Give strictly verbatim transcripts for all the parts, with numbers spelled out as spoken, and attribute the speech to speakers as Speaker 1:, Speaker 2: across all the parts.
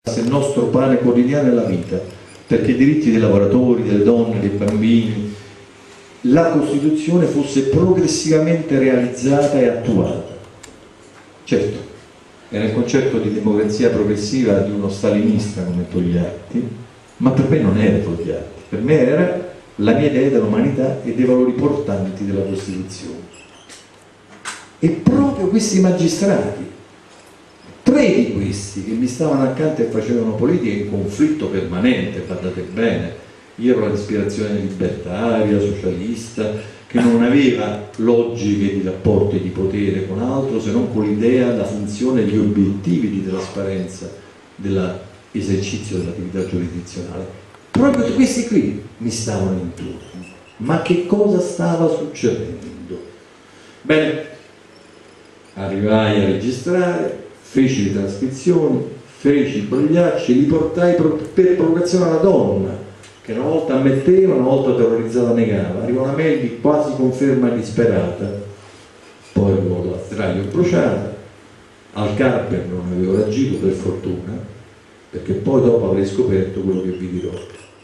Speaker 1: il nostro pane quotidiano è la vita, perché i diritti dei lavoratori, delle donne, dei bambini, la Costituzione fosse progressivamente realizzata e attuata. Certo, era il concetto di democrazia progressiva di uno stalinista come Togliatti, ma per me non era Togliatti, per me era la mia idea dell'umanità e dei valori portanti della Costituzione. E proprio questi magistrati, tre di questi che mi stavano accanto e facevano politica in conflitto permanente, guardate bene, io ero l'ispirazione libertaria, socialista, che non aveva logiche di rapporti di potere con altro se non con l'idea, la funzione, gli obiettivi di trasparenza dell'esercizio dell'attività giurisdizionale. Proprio questi qui mi stavano intorno. Ma che cosa stava succedendo? Bene, arrivai a registrare, feci le trascrizioni, feci i brogliacci, li portai per provocazione alla donna, che una volta ammetteva, una volta terrorizzata negava. Arriva una mail di quasi conferma disperata, poi arrivò la straio bruciata, al Carper non avevo reagito per fortuna, perché poi dopo avrei scoperto quello che vi dirò.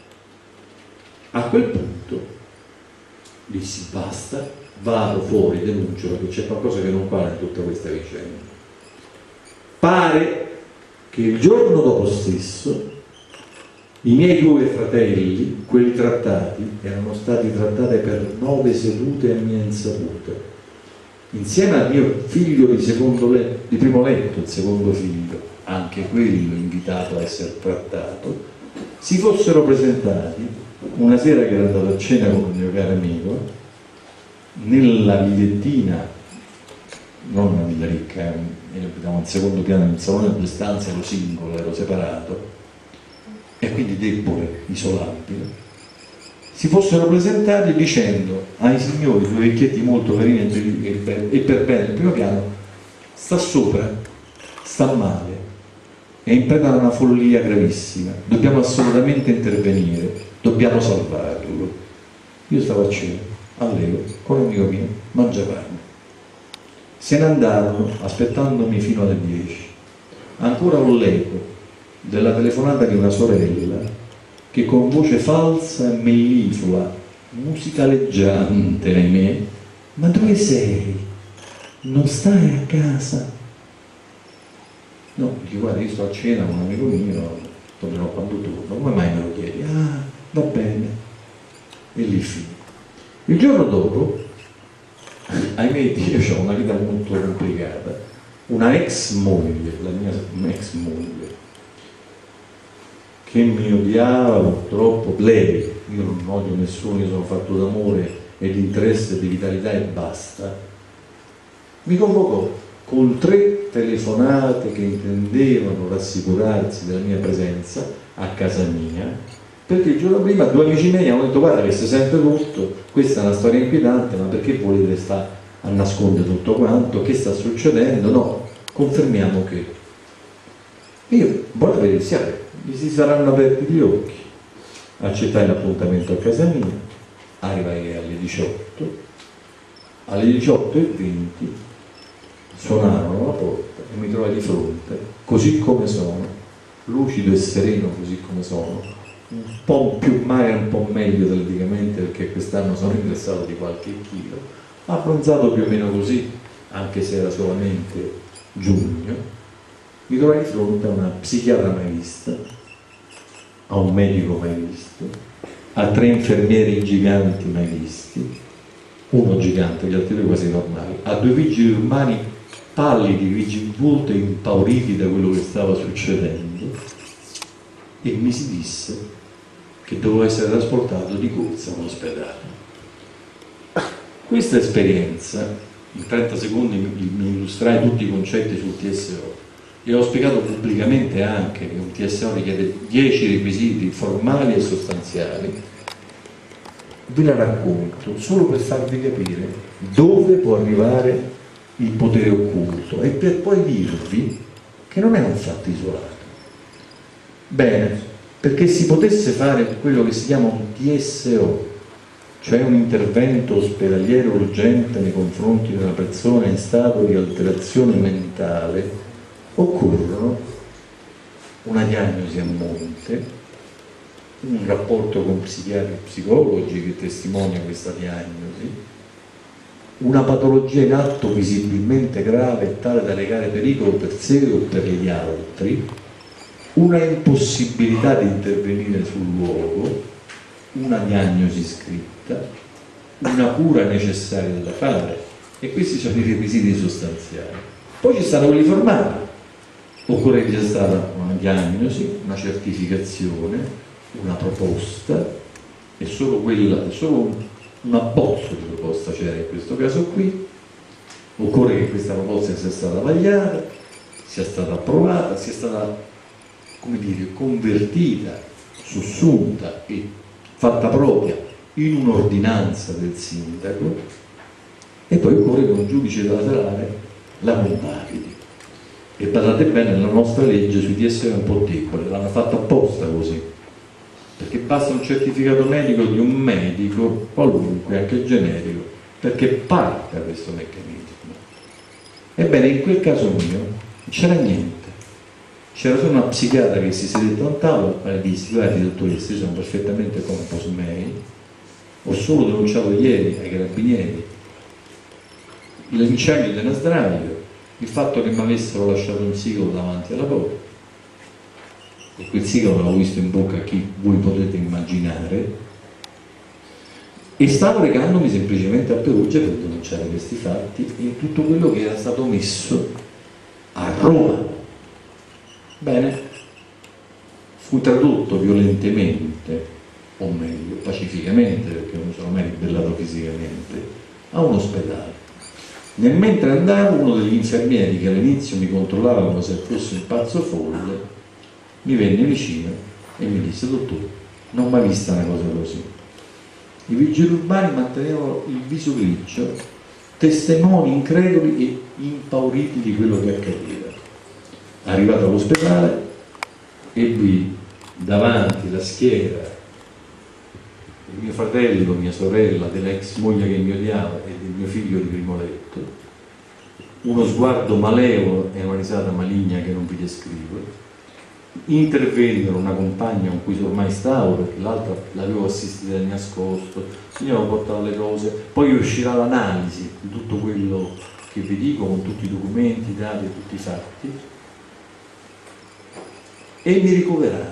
Speaker 1: A quel punto dissi basta, vado fuori, denuncio, perché c'è qualcosa che non va in tutta questa vicenda. Pare che il giorno dopo stesso i miei due fratelli, quelli trattati, erano stati trattati per nove sedute a mia insaputa, insieme al mio figlio di, secondo le, di primo letto, il secondo figlio, anche quello invitato a essere trattato, si fossero presentati una sera che ero andato a cena con un mio caro amico nella villettina, non una villa ricca, abitavamo al secondo piano in un salone a due stanze, ero singolo, ero separato e quindi debole, isolabile, si fossero presentati dicendo ai signori, due vecchietti molto carini e per bene del primo piano, sta sopra, sta male, è in preda a una follia gravissima, dobbiamo assolutamente intervenire, dobbiamo salvarlo. Io stavo a cena, all'Ego, con un amico mio, mangiavamo. Se ne andarono aspettandomi fino alle dieci. Ancora ho l'eco della telefonata di una sorella che con voce falsa e melliflua, musicaleggiante, ahimè, ma dove sei? Non stai a casa? No, dico guarda, io sto a cena con un amico mio, tornerò quando torno. Come mai me lo chiedi? Ah, va bene. E lì fino. Il giorno dopo, ahimè, io ho una vita molto complicata, una ex moglie, la mia ex moglie, che mi odiava purtroppo, lei, io non odio nessuno, io sono fatto d'amore e di interesse e di vitalità e basta, mi convocò con tre telefonate che intendevano rassicurarsi della mia presenza a casa mia, perché il giorno prima due amici miei hanno detto guarda che si sente tutto, questa è una storia inquietante, ma perché volete stare a nascondere tutto quanto, che sta succedendo? No, confermiamo che. Io, buona verità, gli si saranno aperti gli occhi, accettai l'appuntamento a casa mia, arrivai alle diciotto, alle diciotto e venti suonarono la porta e mi trovai di fronte, così come sono, lucido e sereno così come sono, un po' più magro, un po' meglio atleticamente perché quest'anno sono ingrassato di qualche chilo, abbronzato più o meno così, anche se era solamente giugno. Mi trovai di fronte a una psichiatra mai vista, a un medico mai visto, a tre infermieri giganti mai visti, uno gigante, gli altri due quasi normali, a due vigili urbani pallidi, vigivolti e impauriti da quello che stava succedendo, e mi si disse che dovevo essere trasportato di corsa all'ospedale. Questa esperienza, in trenta secondi mi, mi illustrai tutti i concetti sul T S O e ho spiegato pubblicamente anche che un T S O richiede dieci requisiti formali e sostanziali. Ve la racconto solo per farvi capire dove può arrivare il potere occulto e per poi dirvi che non è un fatto isolato. Bene, perché si potesse fare quello che si chiama un T S O, cioè un intervento ospedaliero urgente nei confronti di una persona in stato di alterazione mentale, occorrono una diagnosi a monte, un rapporto con psichiatri e psicologi che testimonia questa diagnosi, una patologia in atto visibilmente grave e tale da recare pericolo per sé o per gli altri, una impossibilità di intervenire sul luogo, una diagnosi scritta, una cura necessaria da fare, e questi sono i requisiti sostanziali. Poi ci stanno quelli formali: occorre che sia stata una diagnosi, una certificazione, una proposta, e solo quella, solo un, un abbozzo di proposta c'era in questo caso qui. Occorre che questa proposta sia stata vagliata, sia stata approvata, sia stata, come dire, convertita, sussunta e fatta propria in un'ordinanza del sindaco, e poi occorre che un giudice laterale la convalidi. E badate bene, la nostra legge sui D S M è un po' debole, l'hanno fatta apposta così, perché basta un certificato medico di un medico qualunque, anche generico, perché parta questo meccanismo. Ebbene, in quel caso mio non c'era niente, c'era solo una psichiatra che si sedette a un tavolo e disse: guardi dottoressa, io sono perfettamente compos mei, ho solo denunciato ieri ai carabinieri l'incendio della sdraio, il fatto che mi avessero lasciato un sigaro davanti alla porta, e quel sigaro l'ho visto in bocca a chi voi potete immaginare, e stavo recandomi semplicemente a Perugia per denunciare questi fatti in tutto quello che era stato messo a Roma. Bene, fu tradotto violentemente, o meglio pacificamente, perché non sono mai ribellato fisicamente, a un ospedale. Nel mentre andavo, uno degli infermieri che all'inizio mi controllava come se fosse un pazzo folle mi venne vicino e mi disse: dottore, non ho mai vista una cosa così. I vigili urbani mantenevano il viso grigio, testimoni increduli e impauriti di quello che accadeva. Arrivato all'ospedale, ebbi davanti la schiera di mio fratello, mia sorella, dell'ex moglie che mi odiava e del mio figlio di primo letto, uno sguardo malevolo e una risata maligna che non vi descrivo. Intervennero una compagna con cui ormai stavo, perché l'altra l'avevo assistita nel nascosto, io avevo portato le cose, poi uscirà l'analisi di tutto quello che vi dico, con tutti i documenti, i dati e tutti i fatti, e mi ricoverarono.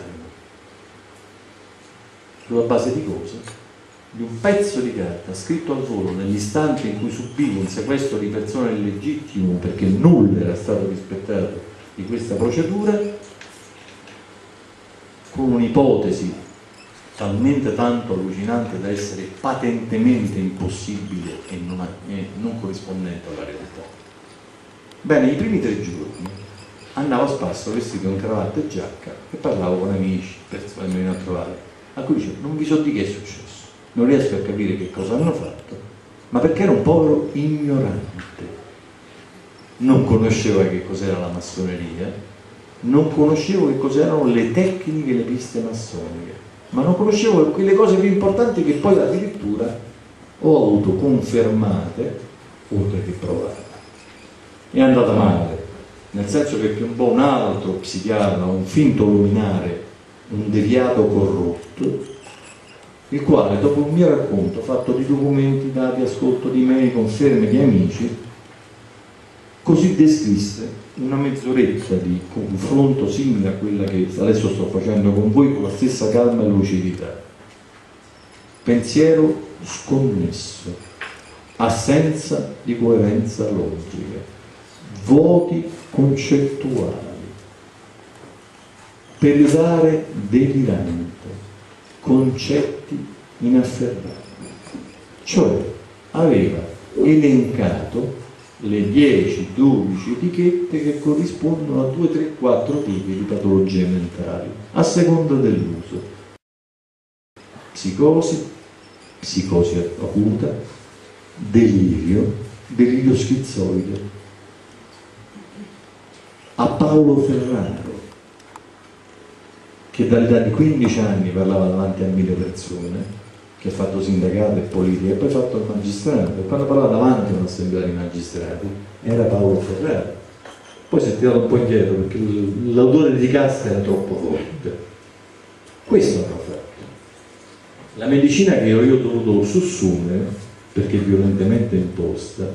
Speaker 1: Sulla base di cosa? Di un pezzo di carta scritto al volo nell'istante in cui subivo un sequestro di persona illegittimo, perché nulla era stato rispettato di questa procedura, con un'ipotesi talmente tanto allucinante da essere patentemente impossibile e non, e non corrispondente alla realtà. Bene, i primi tre giorni andavo a spasso vestito in cravatta e giacca e parlavo con amici, persone che mi venivano a trovare, a cui dicevo: non vi so di che è successo, non riesco a capire che cosa hanno fatto, ma perché ero un povero ignorante, non conoscevo che cos'era la massoneria, non conoscevo che cos'erano le tecniche e le piste massoniche, ma non conoscevo quelle cose più importanti che poi addirittura ho avuto confermate oltre che provate. È andata male, nel senso che più un po' un altro psichiatra, un finto luminare, un deviato corrotto, il quale dopo un mio racconto fatto di documenti, dati, ascolto di mail, conferme di amici, così descrisse una mezz'oretta di confronto simile a quella che adesso sto facendo con voi, con la stessa calma e lucidità. Pensiero sconnesso, assenza di coerenza logica, vuoti concettuali, periodare delirante, concetti inafferrabili. Cioè aveva elencato le dieci dodici etichette che corrispondono a due, tre, quattro tipi di patologie mentali, a seconda dell'uso: psicosi, psicosi acuta, delirio, delirio schizoide. A Paolo Ferraro, che dall'età di quindici anni parlava davanti a mille persone, che ha fatto sindacato e politica e poi ha fatto il magistrato, e quando parlava davanti a un'assemblea di magistrati era Paolo Ferraro. poi si è tirato un po' indietro perché l'odore di cassa era troppo forte. Questo hanno fatto. La medicina che io ho dovuto sussumere, perché violentemente imposta,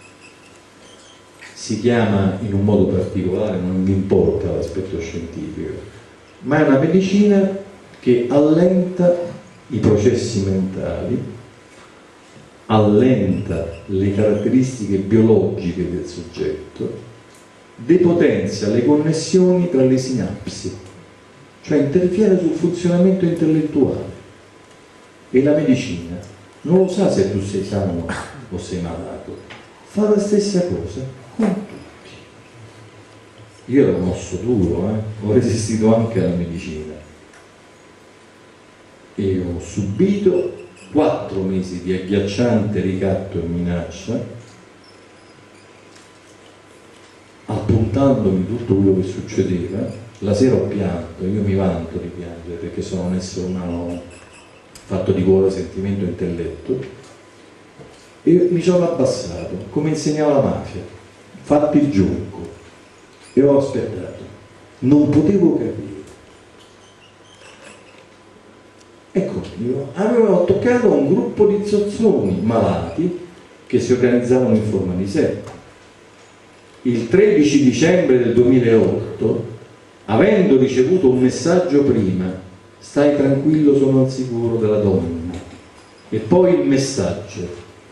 Speaker 1: si chiama in un modo particolare, non mi importa l'aspetto scientifico, ma è una medicina che allenta i processi mentali, allenta le caratteristiche biologiche del soggetto, depotenzia le connessioni tra le sinapsi, cioè interviene sul funzionamento intellettuale. E la medicina non lo sa se tu sei sano o sei malato, fa la stessa cosa con tutti. Io ero un osso duro, eh? Ho resistito anche alla medicina e ho subito quattro mesi di agghiacciante ricatto e minaccia, appuntandomi tutto quello che succedeva. La sera ho pianto, io mi vanto di piangere perché sono un essere umano fatto di cuore, sentimento e intelletto, e mi sono abbassato come insegnava la mafia, fatti il gioco, e ho aspettato, non potevo capire. Ecco, io avevo toccato un gruppo di zozzoni malati che si organizzavano in forma di setta. Il tredici dicembre del duemilaotto, avendo ricevuto un messaggio prima, stai tranquillo, sono al sicuro della donna, e poi il messaggio,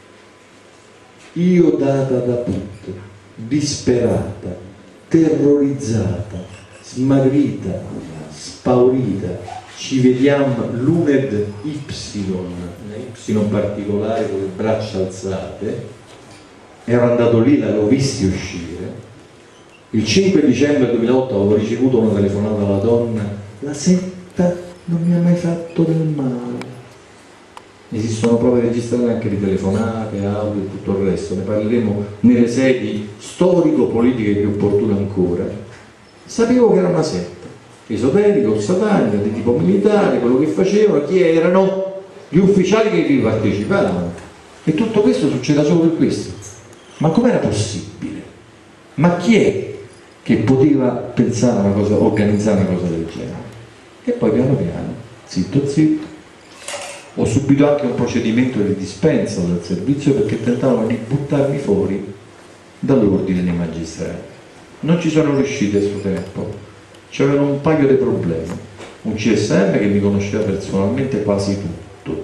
Speaker 1: io data da put, disperata, terrorizzata, smagrita, spaurita, ci vediamo luned Ypsilon, Ypsilon particolare con le braccia alzate, ero andato lì, l'avevo visti uscire. Il cinque dicembre duemilaotto avevo ricevuto una telefonata dalla donna, la setta non mi ha mai fatto del male. Esistono prove registrate anche di telefonate, audio e tutto il resto, ne parleremo nelle sedi storico-politiche più opportune ancora. Sapevo che era una setta esoterica o satanica di tipo militare, quello che facevano, chi erano gli ufficiali che vi partecipavano, e tutto questo succede solo per questo. Ma com'era possibile? Ma chi è che poteva pensare a una cosa, organizzare una cosa del genere? E poi piano piano, zitto zitto, ho subito anche un procedimento di dispensa dal servizio perché tentavano di buttarmi fuori dall'ordine dei magistrati. Non ci sono riusciti a suo tempo. C'erano un paio di problemi, un C S M che mi conosceva personalmente quasi tutto,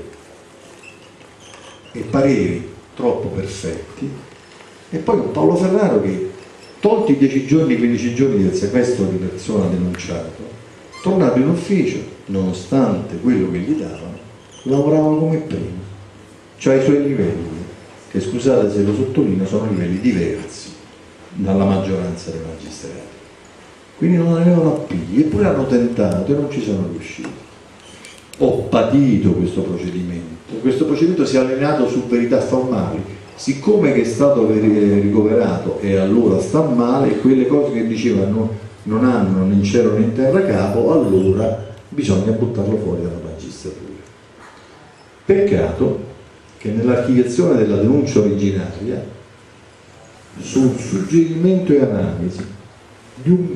Speaker 1: e pareri troppo perfetti, e poi un Paolo Ferraro che, tolti i dieci giorni, quindici giorni del sequestro di persona denunciato, tornato in ufficio, nonostante quello che gli davano, lavoravano come prima, cioè ai suoi livelli, che scusate se lo sottolineo, sono livelli diversi dalla maggioranza dei magistrati. Quindi non avevano appigli, eppure hanno tentato e non ci sono riusciti. Ho patito questo procedimento, questo procedimento si è allineato su verità formali, siccome che è stato ricoverato e allora sta male, quelle cose che dicevano non hanno né in cielo né in terra capo, allora bisogna buttarlo fuori dalla magistratura. Peccato che nell'archiviazione della denuncia originaria, sul suggerimento e analisi di un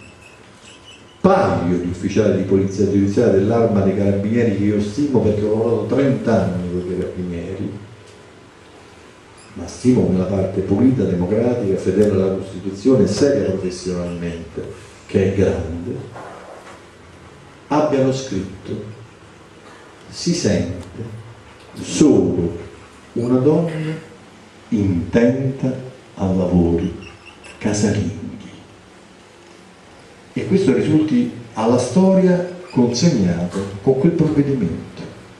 Speaker 1: paio di ufficiali di polizia giudiziaria dell'Arma dei Carabinieri, che io stimo perché ho lavorato trenta anni con i Carabinieri, ma stimo nella parte pulita, democratica, fedele alla Costituzione, seria professionalmente, che è grande, abbiano scritto: si sente solo una donna intenta a lavori casalinghi. E questo risulti alla storia consegnato con quel provvedimento.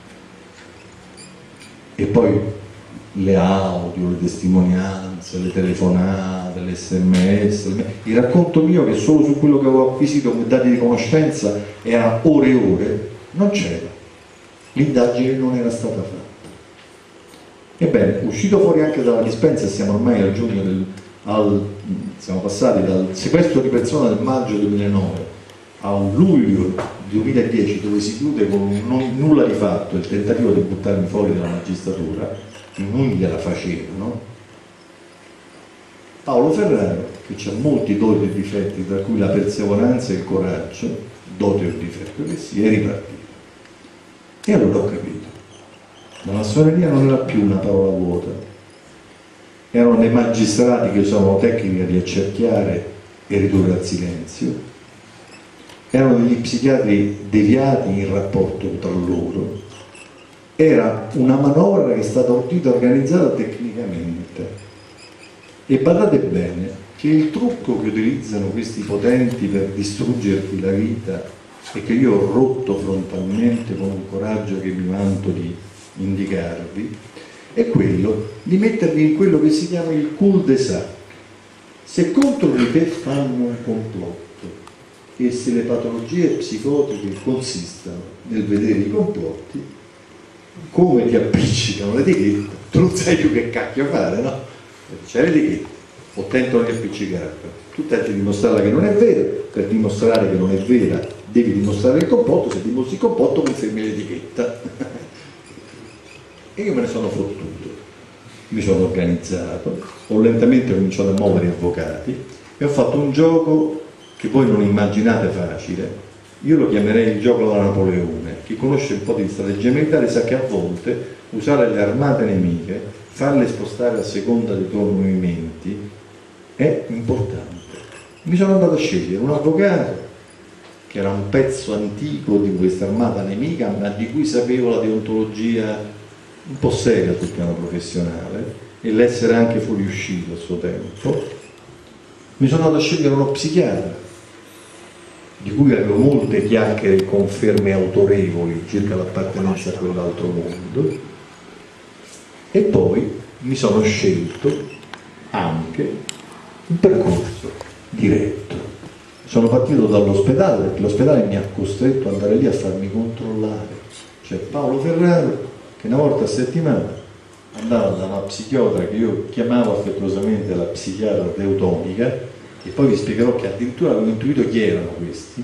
Speaker 1: E poi le audio, le testimonianze, le telefonate, le sms, il racconto mio, che solo su quello che avevo acquisito come dati di conoscenza era ore e ore, non c'era. L'indagine non era stata fatta. Ebbene, uscito fuori anche dalla dispensa, siamo ormai al giugno del... Al, siamo passati dal sequestro di persona del maggio duemilanove a luglio duemiladieci, dove si chiude con non, nulla di fatto il tentativo di buttarmi fuori dalla magistratura, non gliela facevano. Paolo Ferraro, che ha molti doti e difetti, tra cui la perseveranza e il coraggio, dote o difetto che sia, è ripartito. E allora ho capito, la massoneria non era più una parola vuota, erano dei magistrati che usavano tecniche di accerchiare e ridurre al silenzio, erano degli psichiatri deviati in rapporto tra loro, era una manovra che è stata ordita e organizzata tecnicamente. E badate bene che il trucco che utilizzano questi potenti per distruggerti la vita e che io ho rotto frontalmente con un coraggio che mi vanto di indicarvi è quello di mettervi in quello che si chiama il cul-de-sac. Se contro di te fanno un complotto e se le patologie psicotiche consistono nel vedere i complotti, come ti appiccicano l'etichetta, tu non sai più che cacchio fare, no? C'è l'etichetta, o tentano di appiccicarla, tu tenti di dimostrarla che non è vera, per dimostrare che non è vera devi dimostrare il complotto, se dimostri il complotto confermi l'etichetta. E io me ne sono fottuto, mi sono organizzato, ho lentamente cominciato a muovere avvocati e ho fatto un gioco che voi non immaginate facile. Io lo chiamerei il gioco da Napoleone. Chi conosce un po' di strategia militare sa che a volte usare le armate nemiche, farle spostare a seconda dei tuoi movimenti è importante. Mi sono andato a scegliere un avvocato che era un pezzo antico di questa armata nemica, ma di cui sapevo la deontologia un po' seria sul piano professionale e l'essere anche fuoriuscito a suo tempo. Mi sono andato a scegliere uno psichiatra di cui avevo molte chiacchiere e conferme autorevoli circa l'appartenenza a quell'altro mondo, e poi mi sono scelto anche un percorso diretto. Sono partito dall'ospedale perché l'ospedale mi ha costretto ad andare lì a farmi controllare. C'è Paolo Ferraro che una volta a settimana andava da una psichiatra che io chiamavo affettuosamente la psichiatra teutonica, e poi vi spiegherò che addirittura avevo intuito chi erano questi,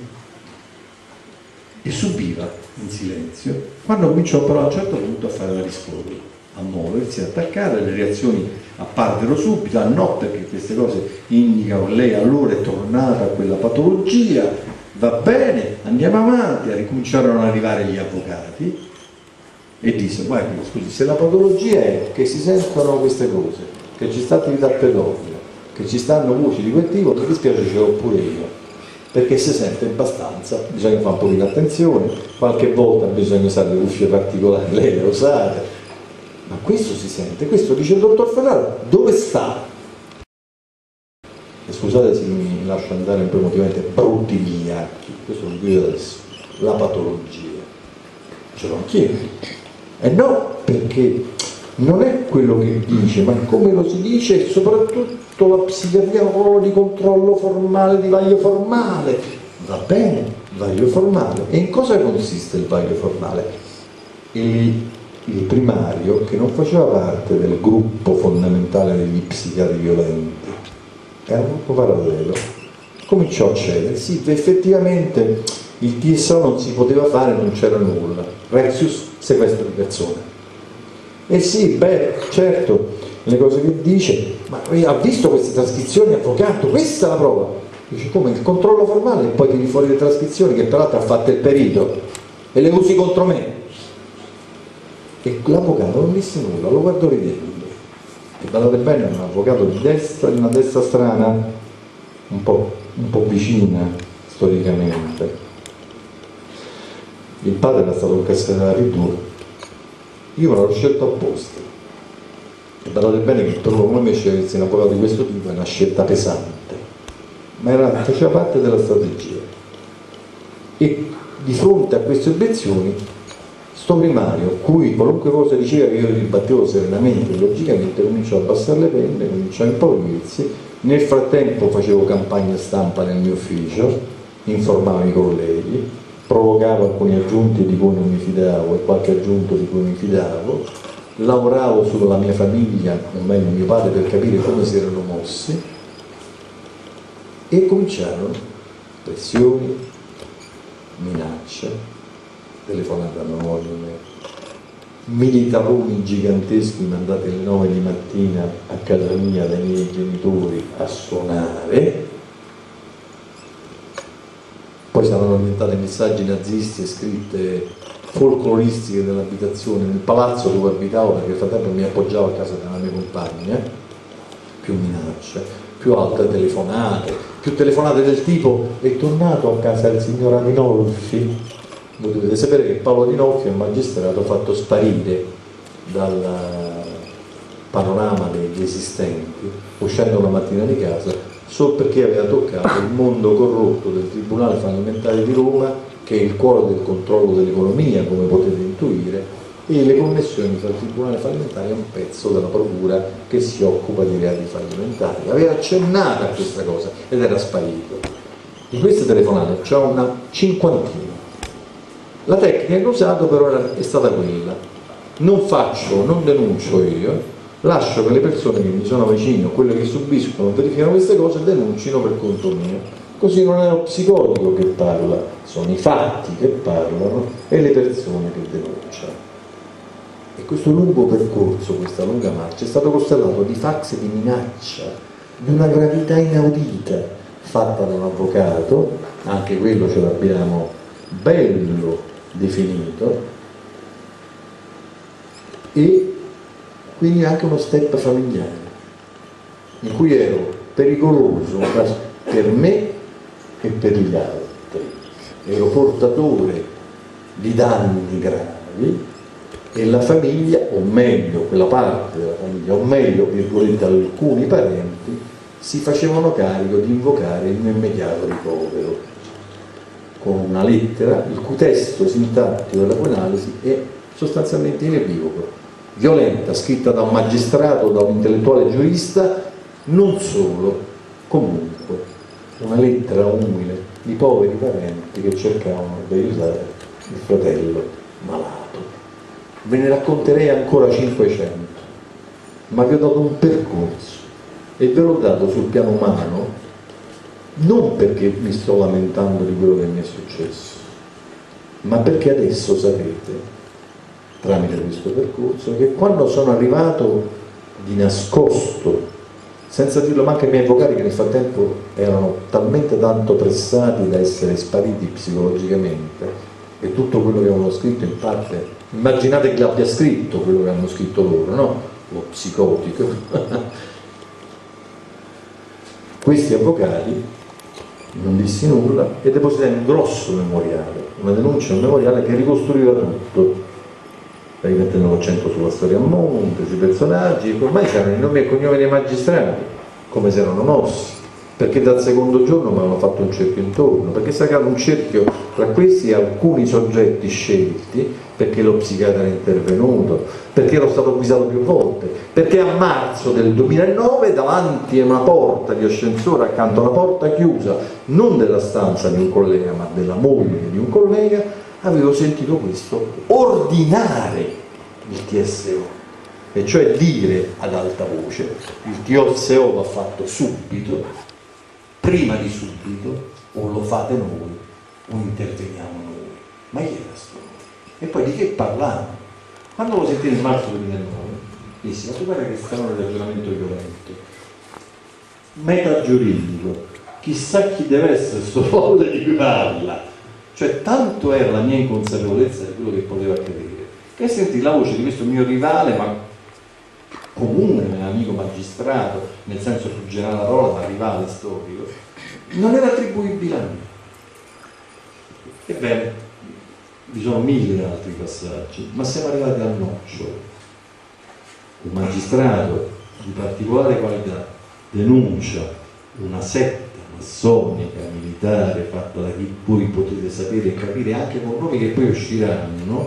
Speaker 1: e subiva in silenzio. Quando cominciò però a un certo punto a fare la risposta, a muoversi, a attaccare, le reazioni apparvero subito, a no, perché queste cose indicano che lei allora è tornata a quella patologia, va bene, andiamo avanti. E ricominciarono ad arrivare gli avvocati e disse: guardi, scusi, se la patologia è che si sentono queste cose, che ci sta attività pedofila, che ci stanno voci di quel tipo, mi dispiace, ce l'ho pure io, perché si sente abbastanza, bisogna fare un po' di attenzione, qualche volta bisogna usare le cuffie particolari, lei le usate, ma questo si sente, questo dice il dottor Ferraro, dove sta? E scusate se mi lascio andare un po' emotivamente, brutti vigliacchi, questo lo dico adesso, la patologia, ce l'ho anch'io, e no, perché non è quello che dice, ma come lo si dice, e soprattutto la psichiatria di controllo formale, di vaglio formale. Va bene, vaglio formale. E in cosa consiste il vaglio formale? Il, il primario, che non faceva parte del gruppo fondamentale degli psichiatri violenti, era un gruppo parallelo, cominciò a cedere. Sì, effettivamente il T S O non si poteva fare, non c'era nulla. Rexius, sequestro di persone. E sì, beh, certo, le cose che dice, ma ha visto queste trascrizioni, avvocato, questa è la prova. Dice, come, il controllo formale, e poi tiri fuori le trascrizioni che peraltro ha fatto il perito e le usi contro me. E l'avvocato non disse nulla, lo guardò ridendo. E guardate bene, è un avvocato di destra, di una destra strana, un po', un po' vicina storicamente. Il padre era stato un cascatore ridurre. Io me l'ho scelto apposta. E guardate bene che per uno come me scegliersi un avvocato di questo tipo è una scelta pesante, ma era, faceva parte della strategia. E di fronte a queste obiezioni, sto primario, cui qualunque cosa diceva che io ribattevo serenamente, logicamente cominciò a abbassare le penne, cominciò a impaurirsi. Nel frattempo facevo campagna stampa nel mio ufficio, informavo i colleghi, provocavo alcuni aggiunti di cui non mi fidavo e qualche aggiunto di cui mi fidavo, lavoravo sulla mia famiglia, o meglio mio padre, per capire come si erano mossi, e cominciarono pressioni, minacce, telefonate anonime,
Speaker 2: militaroni giganteschi mandati alle nove di mattina a casa mia dai miei genitori a suonare. Poi saranno diventate messaggi nazisti e scritte folcloristiche dell'abitazione nel palazzo dove abitavo, perché nel frattempo mi appoggiavo a casa della mia compagna, più minacce, più altre telefonate, più telefonate del tipo: è tornato a casa il signor Adinolfi? Voi dovete sapere che Paolo Adinolfi è un magistrato fatto sparire dal panorama degli esistenti, uscendo la mattina di casa solo perché aveva toccato il mondo corrotto del Tribunale fallimentare di Roma, che è il cuore del controllo dell'economia, come potete intuire, e le connessioni tra il Tribunale fallimentare e un pezzo della procura che si occupa di reati fallimentari. Aveva accennato a questa cosa ed era sparito. Di queste telefonate c'è una cinquantina. La tecnica che ho usato però era, è stata quella: non faccio, non denuncio io, lascio che le persone che mi sono vicino, quelle che subiscono, verificano queste cose, denuncino per conto mio. Così non è lo psicologo che parla, sono i fatti che parlano e le persone che denunciano. E questo lungo percorso, questa lunga marcia, è stato costellato di fax e di minaccia, di una gravità inaudita, fatta da un avvocato, anche quello ce l'abbiamo bello definito, e quindi anche uno step familiare in cui ero pericoloso per me e per gli altri, ero portatore di danni gravi e la famiglia, o meglio quella parte della famiglia, o meglio virgolette alcuni parenti, si facevano carico di invocare il mio immediato ricovero con una lettera il cui testo sintattico della cui analisi è sostanzialmente inequivoco: violenta, scritta da un magistrato, da un intellettuale giurista, non solo, comunque una lettera umile di poveri parenti che cercavano di aiutare il fratello malato. Ve ne racconterei ancora cinquecento, ma vi ho dato un percorso e ve l'ho dato sul piano umano non perché mi sto lamentando di quello che mi è successo, ma perché adesso sapete, tramite questo percorso, che quando sono arrivato di nascosto, senza dirlo manco ai miei avvocati, che nel frattempo erano talmente tanto pressati da essere spariti psicologicamente, e tutto quello che avevano scritto in parte, immaginate che l'abbia scritto quello che hanno scritto loro, no? Lo psicotico. Questi avvocati non dissi nulla e depositai un grosso memoriale, una denuncia, un memoriale che ricostruiva tutto, rimettendo l'accento sulla storia a monte, sui personaggi. Ormai c'erano i nomi e cognomi dei magistrati, come se erano mossi, perché dal secondo giorno mi avevano fatto un cerchio intorno, perché si è creato un cerchio tra questi e alcuni soggetti scelti, perché lo psichiatra era intervenuto, perché ero stato avvisato più volte, perché a marzo del duemilanove davanti a una porta di ascensore, accanto a una porta chiusa, non della stanza di un collega ma della moglie di un collega, avevo sentito questo ordinare il T S O, e cioè dire ad alta voce: il T S O va fatto subito, prima di subito, o lo fate noi o interveniamo noi. Ma chi era sto? E poi di che parlavano? Quando lo sentì nel marzo duemilanove dissi: ma tu guarda che strano il ragionamento violento, meta giuridico, chissà chi deve essere sto folle di cui parla. Cioè tanto era la mia inconsapevolezza di quello che poteva accadere, che sentì la voce di questo mio rivale, ma comune amico magistrato, nel senso più generale della parola, ma rivale storico, non era attribuibile a me. Ebbene, vi sono mille altri passaggi, ma siamo arrivati al nocciolo. Un magistrato di particolare qualità denuncia una setta massonica militare fatta da chi voi potete sapere e capire anche con nomi che poi usciranno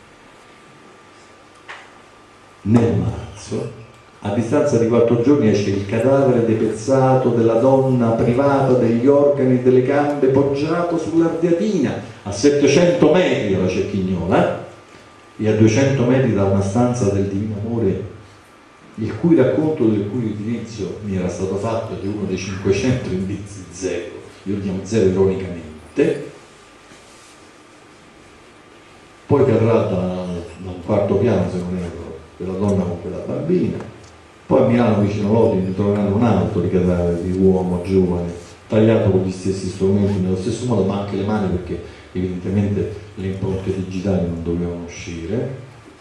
Speaker 2: nel marzo. A distanza di quattro giorni esce il cadavere depezzato della donna privata degli organi e delle gambe, poggiato sull'Ardeatina a settecento metri dalla Cecchignola e a duecento metri da una stanza del Divino Amore, il cui racconto, del cui utilizzo mi era stato fatto di uno dei cinquecento indizi zero, io chiamo zero ironicamente. Poi cadrà da, da un quarto
Speaker 1: piano, se non erro, quella donna con quella bambina. Poi a Milano vicino Lodi mi troveranno un altro di cadavere di uomo giovane, tagliato con gli stessi strumenti, nello stesso modo, ma anche le mani, perché evidentemente le impronte digitali non dovevano uscire.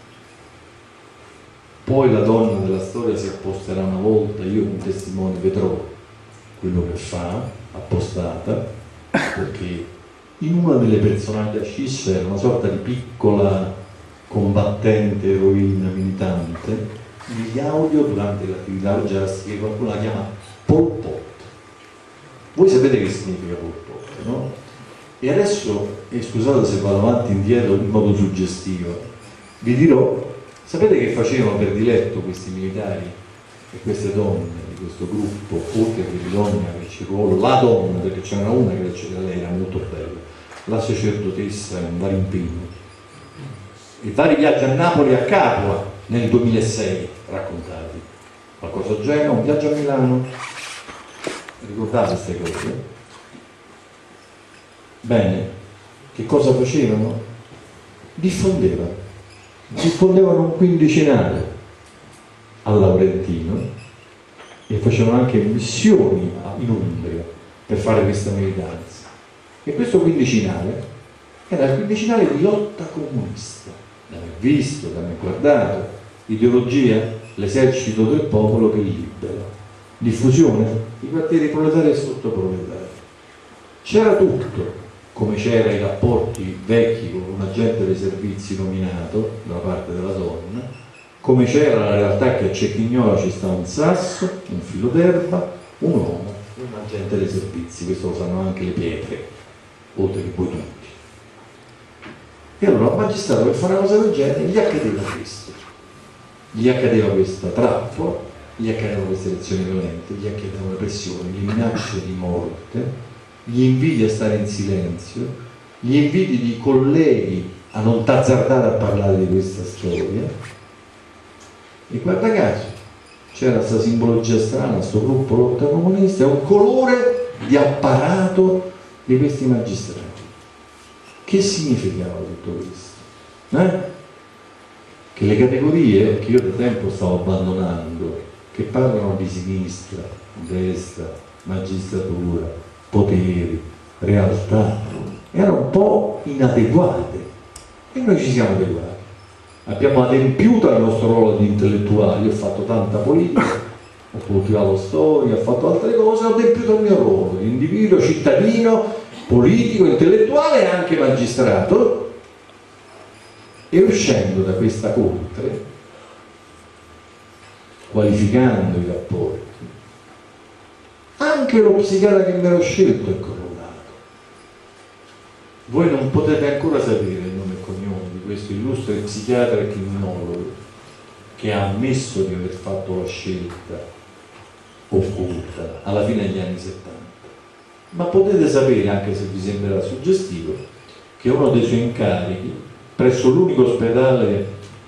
Speaker 1: Poi la donna della storia si apposterà una volta, io un testimone vedrò quello che fa, appostata, perché in una delle personalità scisse era una sorta di piccola combattente, eroina, militante. Negli audio durante le attività orgiastiche qualcuno la chiama Pol Pot. Voi sapete che significa Pol Pot, no? E adesso, e scusate se vado avanti e indietro in modo suggestivo, vi dirò, sapete che facevano per diletto questi militari e queste donne di questo gruppo, oltre che di donna che ci ruolo, la donna, perché c'era una che c'era, lei era molto bella, la sacerdotessa in vari impegni, e vari viaggi a Napoli, a Capua nel duemilasei raccontati, qualcosa a Genova, un viaggio a Milano, ricordate queste cose? Bene, che cosa facevano? Diffondevano diffondevano un quindicinale al Laurentino e facevano anche missioni in Umbria per fare questa militanza, e questo quindicinale era il quindicinale di lotta comunista, da me visto, da me guardato, ideologia, l'esercito del popolo che libera, diffusione, i quartieri proletari e sottoproletari, c'era tutto, come c'era i rapporti vecchi con un agente dei servizi nominato da parte della donna, come c'era la realtà che a Cecchignola ci sta un sasso, un filo d'erba, un uomo, un agente dei servizi, questo lo sanno anche le pietre, oltre che voi tutti. E allora al magistrato, per fare una cosa del genere, gli accadeva questo, gli accadeva questa trappola, gli accadevano queste lezioni violente, gli accadevano le pressioni, le minacce di morte, gli inviti a stare in silenzio, gli inviti di colleghi a non t'azzardare a parlare di questa storia. E guarda caso c'era questa simbologia strana, questo gruppo lotta comunista, un colore di apparato di questi magistrati. Che significava tutto questo? Eh? Che le categorie che io da tempo stavo abbandonando, che parlano di sinistra, destra, magistratura, poteri, realtà, erano un po' inadeguate, e noi ci siamo adeguati. Abbiamo adempiuto al nostro ruolo di intellettuali, ho fatto tanta politica, ho coltivato storia, ho fatto altre cose, ho adempiuto al mio ruolo di individuo, cittadino, politico, intellettuale e anche magistrato, e uscendo da questa coltre, qualificando i rapporti, anche lo psichiatra che mi ero scelto è corrollato. Voi non potete ancora sapere il nome e cognome di questo illustre psichiatra e criminologo che ha ammesso di aver fatto la scelta occulta alla fine degli anni settanta. Ma potete sapere, anche se vi sembrerà suggestivo, che uno dei suoi incarichi presso l'unico ospedale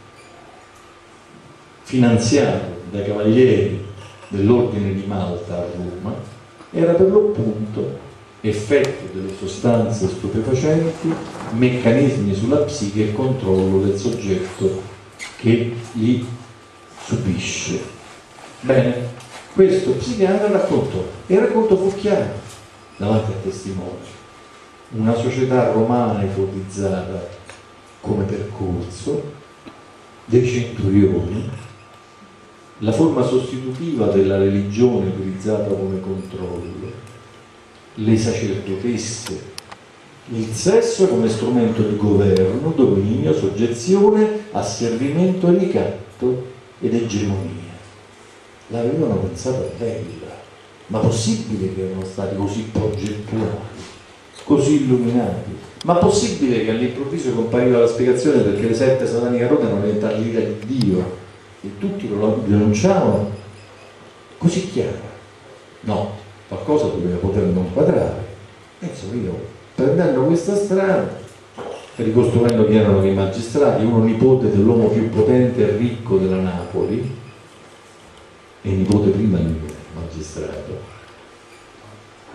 Speaker 1: finanziato dai cavalieri dell'Ordine di Malta a Roma era per l'appunto effetto delle sostanze stupefacenti, meccanismi sulla psiche e controllo del soggetto che li subisce. Bene, questo psichiatra raccontò, e il racconto fu chiaro davanti a testimoni. Una società romana ipotizzata come percorso, dei centurioni, la forma sostitutiva della religione utilizzata come controllo, le sacerdotesse, il sesso come strumento di governo, dominio, soggezione, asservimento, ricatto ed egemonia. L'avevano pensata bella, ma possibile che erano stati così progettuali, così illuminati? Ma possibile che all'improvviso compariva la spiegazione perché le sette sataniche rode erano diventate l'ira di Dio e tutti lo denunciavano così chiara? No, qualcosa doveva poter non quadrare. E insomma io, prendendo questa strada, ricostruendo chi erano i magistrati, uno nipote dell'uomo più potente e ricco della Napoli e nipote prima di me, magistrato,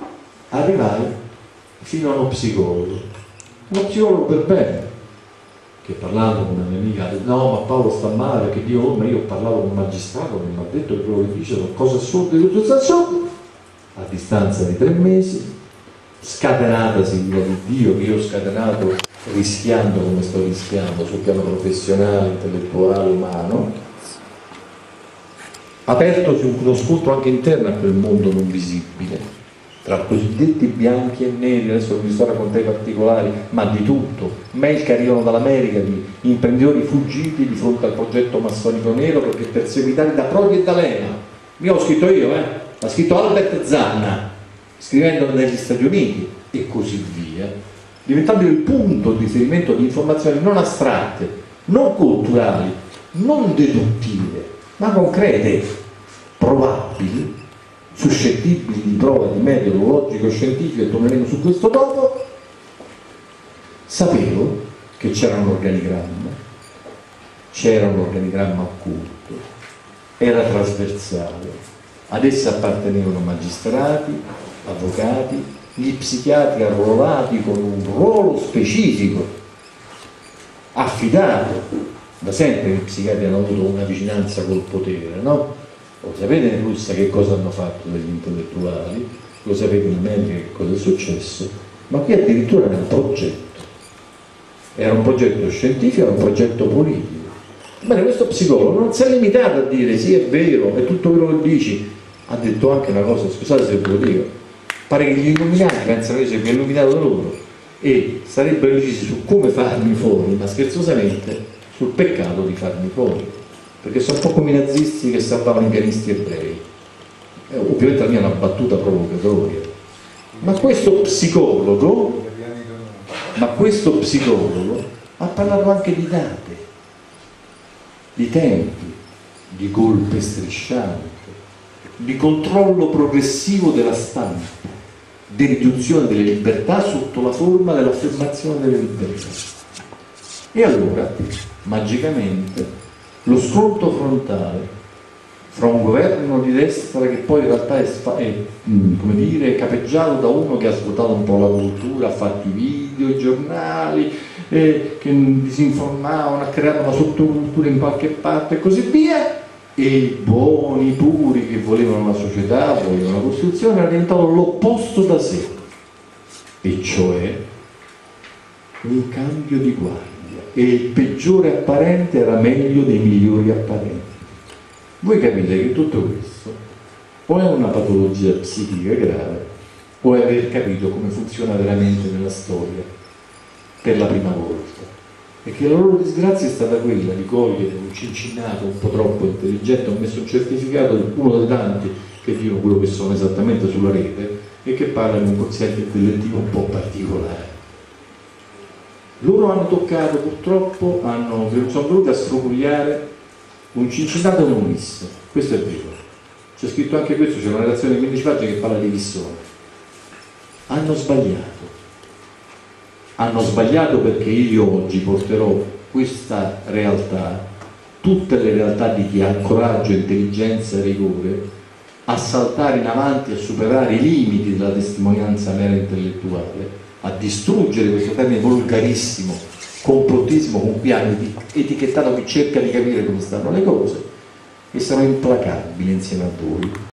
Speaker 1: arrivai fino a uno psicologo, uno psicologo per bene,
Speaker 2: che parlando con una mia amica ha detto no ma Paolo sta male perché Dio, oh, ma io ho parlato con un magistrato che mi ha detto che quello che dice sono cose assurde di tutto senso. A distanza di tre mesi, scatenatasi l'ira di Dio che io ho scatenato rischiando come sto rischiando sul piano professionale, intellettuale, umano, apertosi uno scontro anche interno a quel mondo non visibile tra cosiddetti bianchi e neri. Adesso non vi sto a raccontare i particolari, ma di tutto. Mail che arrivano dall'America di imprenditori fuggiti di fronte al progetto massonico nero perché perseguitati da Prodi e da Lema. Io ho scritto io, eh? L'ha scritto Albert Zanna, scrivendo negli Stati Uniti e così via, diventando il punto di riferimento di informazioni non astratte, non culturali, non deduttive, ma concrete, probabili, suscettibili di prova di metodo logico-scientifico, e torneremo su questo dopo. Sapevo che c'era un organigramma, c'era un organigramma occulto, era trasversale, ad essa appartenevano magistrati, avvocati, gli psichiatri arruolati con un ruolo specifico, affidato. Da sempre gli psichiatri hanno avuto una vicinanza col potere, no? Lo sapete in Russia che cosa hanno fatto degli intellettuali, lo sapete in America che cosa è successo, ma qui addirittura era un progetto, era un progetto scientifico, era un progetto politico. Bene, questo psicologo non si è limitato a dire sì è vero, è tutto quello che dici, ha detto anche una cosa, scusate se ve lo dico, pare che gli illuminati pensano che io sia più illuminato da loro e sarebbero decisi su come farmi fuori, ma scherzosamente sul peccato di farmi fuori, perché sono un po' come i nazisti che salvavano i pianisti ebrei. Eh, ovviamente la mia è una battuta provocatoria, ma questo psicologo ma questo psicologo ha parlato anche di date, di tempi, di golpe strisciante, di controllo progressivo della stampa, di riduzione delle libertà sotto la forma dell'affermazione delle libertà. E allora, magicamente, lo scontro frontale fra un governo di destra che poi in realtà è, è come dire, capeggiato da uno che ha svuotato un po' la cultura, ha fatto i video, i giornali, eh, che disinformavano, ha creato una sottocultura in qualche parte e così via, e i buoni, puri che volevano una società, volevano una Costituzione, era diventato l'opposto da sé, e cioè un cambio di guardia, e il peggiore apparente era meglio dei migliori apparenti. Voi capite che tutto questo o è una patologia psichica grave o è aver capito come funziona veramente nella storia per la prima volta, e che la loro disgrazia è stata quella di cogliere un cincinato un po' troppo intelligente. Ho messo un certificato, uno dei tanti che dicono quello che sono esattamente sulla rete e che parlano di un quoziente intellettivo un po' particolare. Loro hanno toccato, purtroppo, hanno, sono venuti a sfrugugliare un cincinato non Ulisse, questo è vero, c'è scritto anche questo, c'è una relazione di quindici pagine che parla di Lissone. Hanno sbagliato, hanno sbagliato perché io oggi porterò questa realtà, tutte le realtà di chi ha coraggio, intelligenza e rigore, a saltare in avanti, a superare i limiti della testimonianza mera intellettuale, a distruggere questo termine volgarissimo complottismo con cui hanno etichettato chi cerca di capire come stanno le cose, e sarò implacabile insieme a voi.